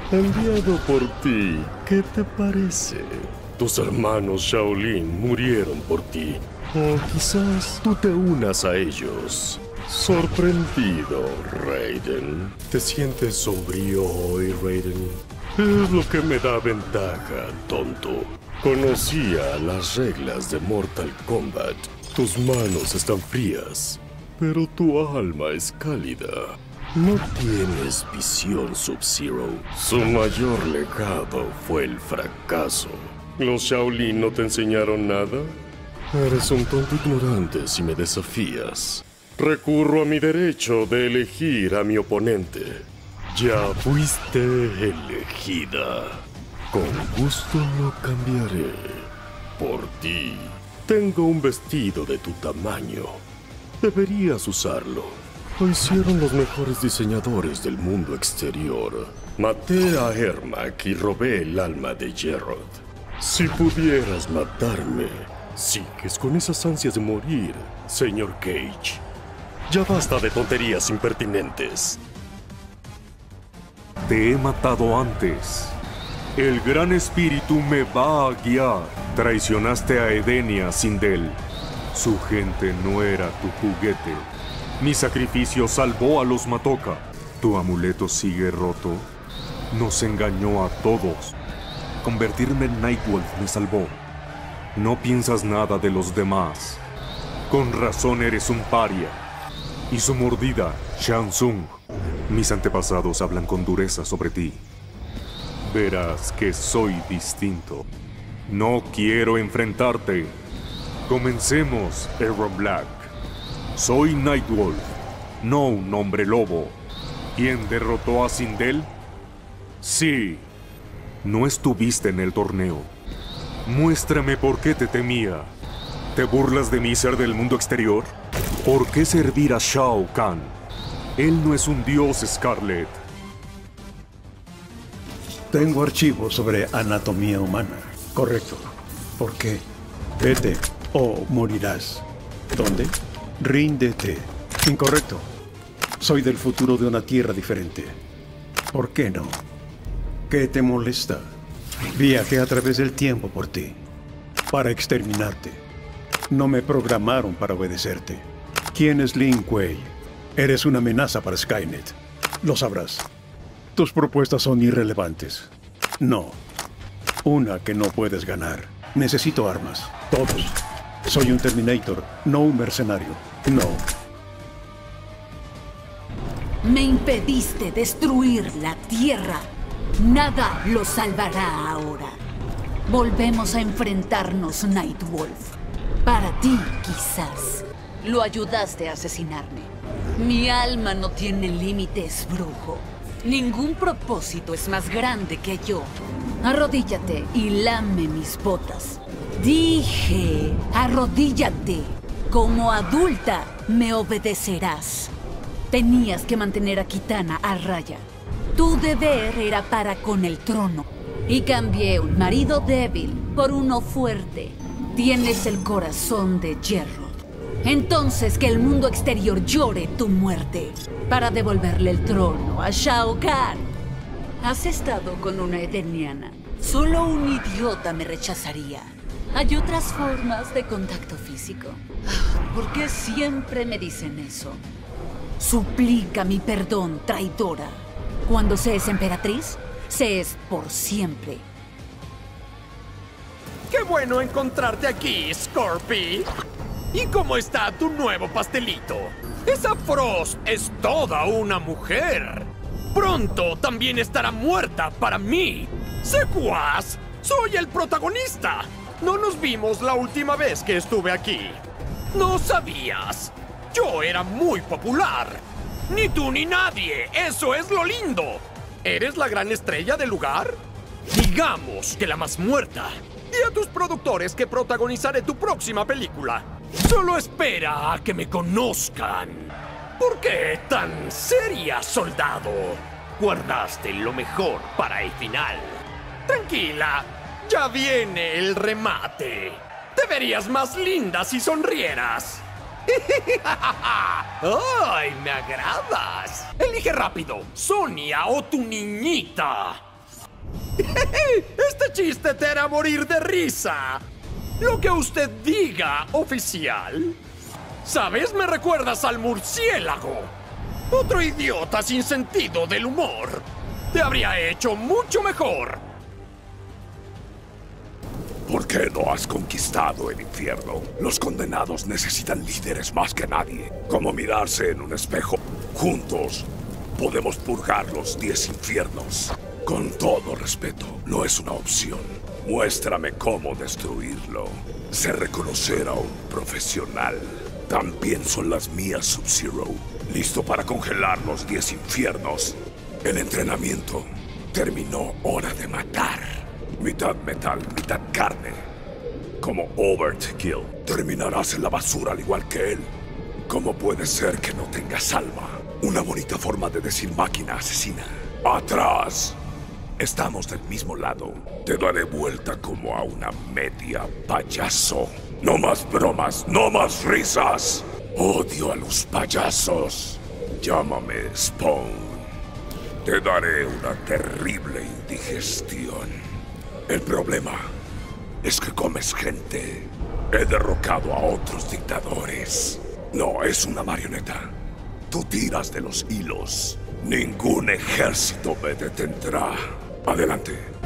Enviado por ti, ¿qué te parece? Tus hermanos Shaolin murieron por ti. O quizás tú te unas a ellos. Sorprendido, Raiden. ¿Te sientes sombrío hoy, Raiden? Es lo que me da ventaja, tonto. Conocía las reglas de Mortal Kombat. Tus manos están frías, pero tu alma es cálida. No tienes visión, Sub-Zero. Su mayor legado fue el fracaso. ¿Los Shaolin no te enseñaron nada? Eres un tonto ignorante si me desafías. Recurro a mi derecho de elegir a mi oponente. Ya fuiste elegida. Con gusto lo cambiaré. Por ti. Tengo un vestido de tu tamaño. Deberías usarlo. Lo hicieron los mejores diseñadores del mundo exterior. Maté a Ermac y robé el alma de Jerrod. Si pudieras matarme, sigues con esas ansias de morir, señor Cage. Ya basta de tonterías impertinentes. Te he matado antes. El gran espíritu me va a guiar. Traicionaste a Edenia, Sindel. Su gente no era tu juguete. Mi sacrificio salvó a los Matoka. ¿Tu amuleto sigue roto? Nos engañó a todos. Convertirme en Nightwolf me salvó. No piensas nada de los demás. Con razón eres un paria. Y su mordida, Shang Tsung. Mis antepasados hablan con dureza sobre ti. Verás que soy distinto. No quiero enfrentarte. Comencemos, Erron Black. Soy Nightwolf, no un hombre lobo. ¿Quién derrotó a Sindel? Sí. No estuviste en el torneo. Muéstrame por qué te temía. ¿Te burlas de mí ser del mundo exterior? ¿Por qué servir a Shao Kahn? Él no es un dios, Scarlet. Tengo archivos sobre anatomía humana. Correcto. ¿Por qué? Vete o morirás. ¿Dónde? Ríndete. Incorrecto. Soy del futuro de una tierra diferente. ¿Por qué no? ¿Qué te molesta? Viajé a través del tiempo por ti. Para exterminarte. No me programaron para obedecerte. ¿Quién es Lin Kuei? Eres una amenaza para Skynet. Lo sabrás. Tus propuestas son irrelevantes. No. Una que no puedes ganar. Necesito armas. Todos. Soy un Terminator, no un mercenario. No. Me impediste destruir la Tierra. Nada lo salvará ahora. Volvemos a enfrentarnos, Nightwolf. Para ti, quizás. Lo ayudaste a asesinarme. Mi alma no tiene límites, brujo. Ningún propósito es más grande que yo. Arrodíllate y lame mis botas. Dije, arrodíllate. Como adulta, me obedecerás. Tenías que mantener a Kitana a raya. Tu deber era para con el trono. Y cambié un marido débil por uno fuerte. Tienes el corazón de hierro. Entonces que el mundo exterior llore tu muerte para devolverle el trono a Shao Kahn. Has estado con una edeniana. Solo un idiota me rechazaría. Hay otras formas de contacto físico. ¿Por qué siempre me dicen eso? Suplica mi perdón, traidora. Cuando se es emperatriz, se es por siempre. ¡Qué bueno encontrarte aquí, Scorpy! ¿Y cómo está tu nuevo pastelito? Esa Frost es toda una mujer. Pronto también estará muerta para mí. ¡Secuaz! ¡Soy el protagonista! No nos vimos la última vez que estuve aquí. ¿No sabías? Yo era muy popular. Ni tú ni nadie. Eso es lo lindo. ¿Eres la gran estrella del lugar? Digamos que la más muerta. Di a tus productores que protagonizaré tu próxima película. Solo espera a que me conozcan. ¿Por qué tan seria, soldado? Guardaste lo mejor para el final. Tranquila, ya viene el remate. Te verías más linda si sonrieras. ¡Ay, me agradas! Elige rápido, Sonia o tu niñita. Este chiste te hará morir de risa. Lo que usted diga, oficial. ¿Sabes? Me recuerdas al murciélago. Otro idiota sin sentido del humor. Te habría hecho mucho mejor. ¿Por qué no has conquistado el infierno? Los condenados necesitan líderes más que nadie. Como mirarse en un espejo. Juntos podemos purgar los 10 infiernos. Con todo respeto, no es una opción. Muéstrame cómo destruirlo. Sé reconocer a un profesional. También son las mías, Sub-Zero. Listo para congelar los 10 infiernos. El entrenamiento terminó. Hora de matar. Mitad metal, mitad carne. Como Overkill. Terminarás en la basura al igual que él. ¿Cómo puede ser que no tengas alma? Una bonita forma de decir máquina asesina. ¡Atrás! Estamos del mismo lado. Te daré vuelta como a una media, payaso. No más bromas, no más risas. Odio a los payasos. Llámame Spawn. Te daré una terrible indigestión. El problema es que comes gente. He derrocado a otros dictadores. No, es una marioneta. Tú tiras de los hilos. Ningún ejército me detendrá. Adelante.